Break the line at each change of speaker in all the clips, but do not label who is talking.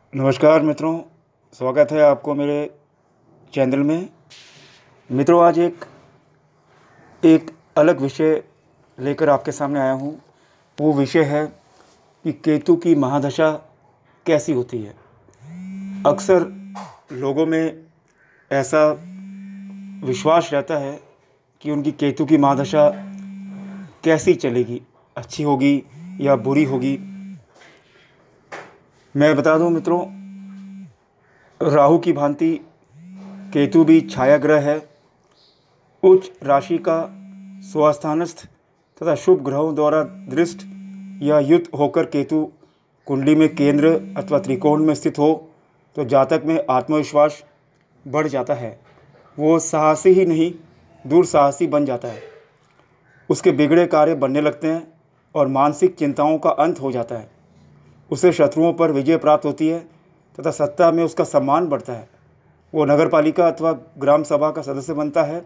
नमस्कार मित्रों, स्वागत है आपको मेरे चैनल में। मित्रों, आज एक अलग विषय लेकर आपके सामने आया हूँ। वो विषय है कि केतु की महादशा कैसी होती है। अक्सर लोगों में ऐसा विश्वास रहता है कि उनकी केतु की महादशा कैसी चलेगी, अच्छी होगी या बुरी होगी। मैं बता दूं मित्रों, राहु की भांति केतु भी छाया ग्रह है। उच्च राशि का स्वस्थानस्थ तथा शुभ ग्रहों द्वारा दृष्ट या युक्त होकर केतु कुंडली में केंद्र अथवा त्रिकोण में स्थित हो तो जातक में आत्मविश्वास बढ़ जाता है। वो साहसी ही नहीं, दुस्साहसी बन जाता है। उसके बिगड़े कार्य बनने लगते हैं और मानसिक चिंताओं का अंत हो जाता है। उसे शत्रुओं पर विजय प्राप्त होती है तथा सत्ता में उसका सम्मान बढ़ता है। वो नगरपालिका अथवा ग्राम सभा का सदस्य बनता है।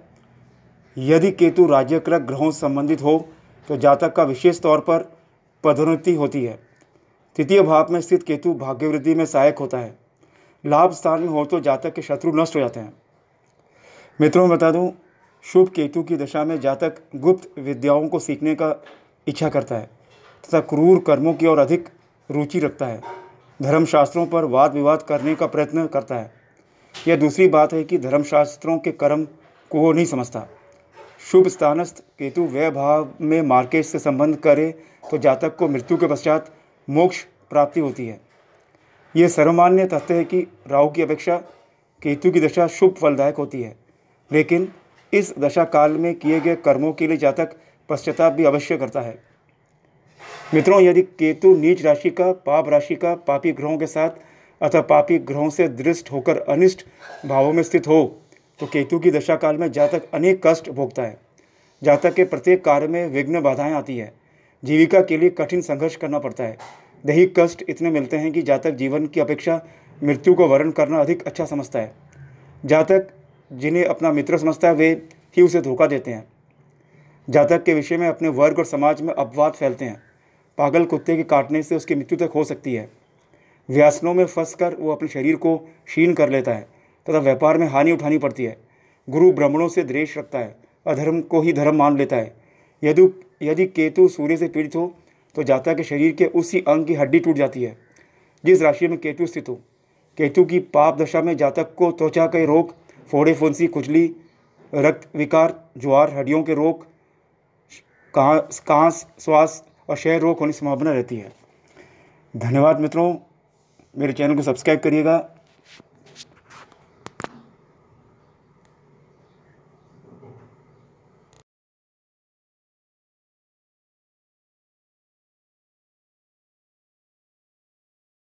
यदि केतु राज्यक्रक ग्रहों से संबंधित हो तो जातक का विशेष तौर पर पदोन्नति होती है। तृतीय भाव में स्थित केतु भाग्यवृद्धि में सहायक होता है। लाभ स्थान में हो तो जातक के शत्रु नष्ट हो जाते हैं। मित्रों, मैं बता दूं, शुभ केतु की दशा में जातक गुप्त विद्याओं को सीखने का इच्छा करता है तथा क्रूर कर्मों की ओर अधिक रुचि रखता है। धर्मशास्त्रों पर वाद विवाद करने का प्रयत्न करता है। यह दूसरी बात है कि धर्मशास्त्रों के कर्म को वो नहीं समझता। शुभ स्थानस्थ केतु व्यय भाव में मार्केट से संबंध करे तो जातक को मृत्यु के पश्चात मोक्ष प्राप्ति होती है। यह सर्वमान्य तथ्य है कि राहु की अपेक्षा केतु की दशा शुभ फलदायक होती है, लेकिन इस दशा काल में किए गए कर्मों के लिए जातक पश्चाताप भी अवश्य करता है। मित्रों, यदि केतु नीच राशि का, पाप राशि का, पापी ग्रहों के साथ अथवा पापी ग्रहों से दृष्ट होकर अनिष्ट भावों में स्थित हो तो केतु की दशा काल में जातक अनेक कष्ट भोगता है। जातक के प्रत्येक कार्य में विघ्न बाधाएं आती है। जीविका के लिए कठिन संघर्ष करना पड़ता है। दैहिक कष्ट इतने मिलते हैं कि जातक जीवन की अपेक्षा मृत्यु को वर्ण करना अधिक अच्छा समझता है। जातक जिन्हें अपना मित्र समझता है वे ही उसे धोखा देते हैं। जातक के विषय में अपने वर्ग और समाज में अपवाद फैलते हैं। पागल कुत्ते के काटने से उसकी मृत्यु तक हो सकती है। व्यसनों में फंसकर वो अपने शरीर को क्षीण कर लेता है तथा व्यापार में हानि उठानी पड़ती है। गुरु ब्राह्मणों से द्वेष रखता है, अधर्म को ही धर्म मान लेता है। यदि केतु सूर्य से पीड़ित हो तो जातक के शरीर के उसी अंग की हड्डी टूट जाती है जिस राशि में केतु स्थित हो। केतु की पाप दशा में जातक को त्वचा के रोग, फोड़े फुंसी, खुजली, रक्त विकार, ज्वार, हड्डियों के रोग, कांस, श्वास और क्षय रोग होने की संभावना रहती है। धन्यवाद मित्रों, मेरे चैनल को सब्सक्राइब करिएगा।